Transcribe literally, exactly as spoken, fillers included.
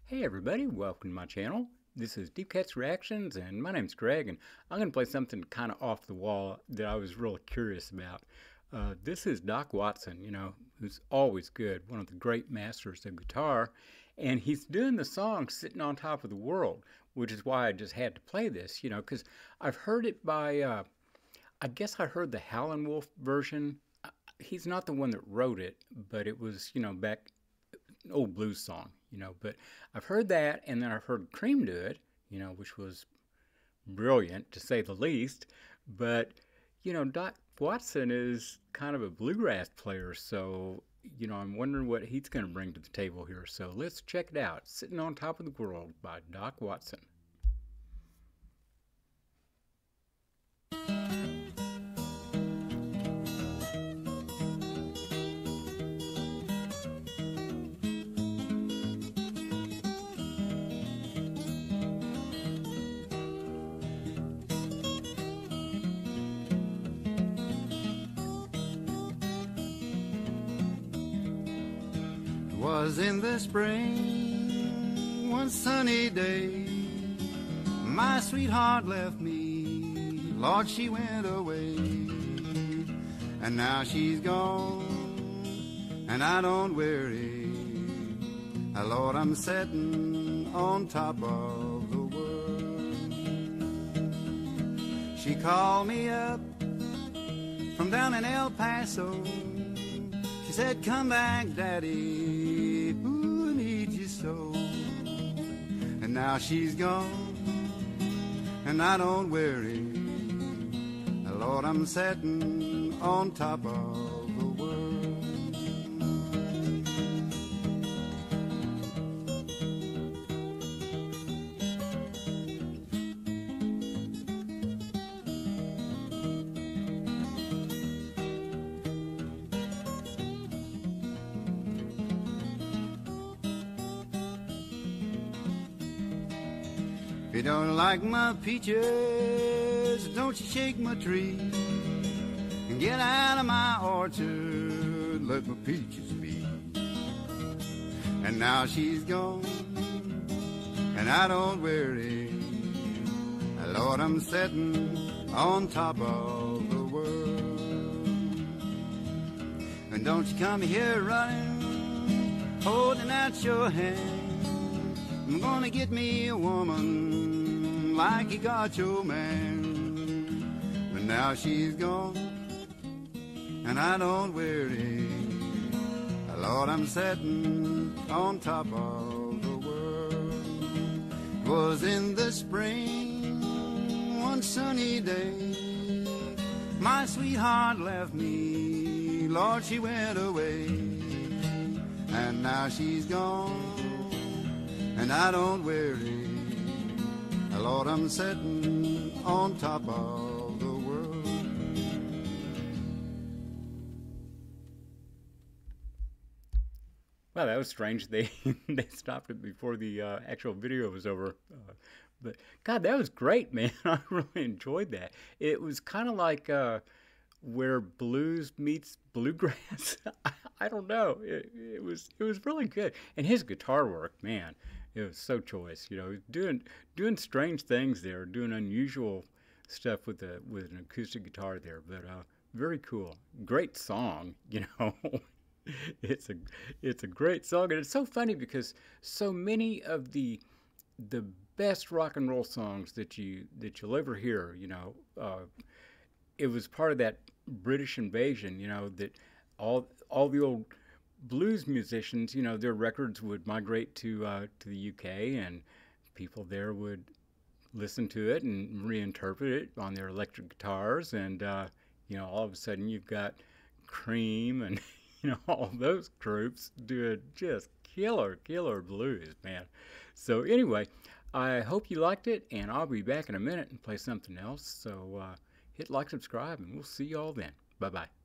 Hey everybody, welcome to my channel. This is Deep Cuts Reactions and my name's Greg, and I'm going to play something kind of off the wall that I was really curious about. Uh, this is Doc Watson, you know, who's always good, one of the great masters of guitar, and he's doing the song Sitting on Top of the World, which is why I just had to play this, you know, because I've heard it by, uh, I guess I heard the Howlin' Wolf version. Uh, He's not the one that wrote it, but it was, you know, back an old blues song, you know, but I've heard that, and then I've heard Cream do it, you know, which was brilliant to say the least. But, you know, Doc Watson is kind of a bluegrass player, so, you know, I'm wondering what he's going to bring to the table here. So let's check it out. Sitting on Top of the World by Doc Watson. Was in the spring, one sunny day, my sweetheart left me, Lord, she went away. And now she's gone, and I don't worry, Lord, I'm sitting on top of the world. She called me up from down in El Paso. She said, come back, Daddy, ooh, I need you so. And now she's gone, and I don't worry, Lord, I'm sitting on top of the world. If you don't like my peaches, don't you shake my tree and get out of my orchard, let my peaches be. And now she's gone, and I don't worry, Lord, I'm sitting on top of the world. And don't you come here running, holding out your hand. I'm gonna get me a woman like you got your man. But now she's gone, and I don't worry, Lord, I'm sitting on top of the world. It was in the spring, one sunny day, my sweetheart left me, Lord, she went away. And now she's gone, and I don't worry, Lord, I'm sitting on top of the world. Well, that was strange. They they stopped it before the uh, actual video was over. Uh, but God, that was great, man. I really enjoyed that. It was kind of like uh, where blues meets bluegrass. I, I don't know. It, it was it was really good, and his guitar work, man. It was so choice, you know, doing doing strange things there, doing unusual stuff with the with an acoustic guitar there, but uh, very cool. Great song, you know. it's a it's a great song, and it's so funny because so many of the the best rock and roll songs that you that you'll ever hear, you know, uh, it was part of that British invasion, you know, that all all the old blues musicians, you know, their records would migrate to uh, to the U K, and people there would listen to it and reinterpret it on their electric guitars, and uh, you know, all of a sudden you've got Cream and you know all those groups doing just killer, killer blues, man. So anyway, I hope you liked it, and I'll be back in a minute and play something else. So uh, hit like, subscribe, and we'll see you all then. Bye bye.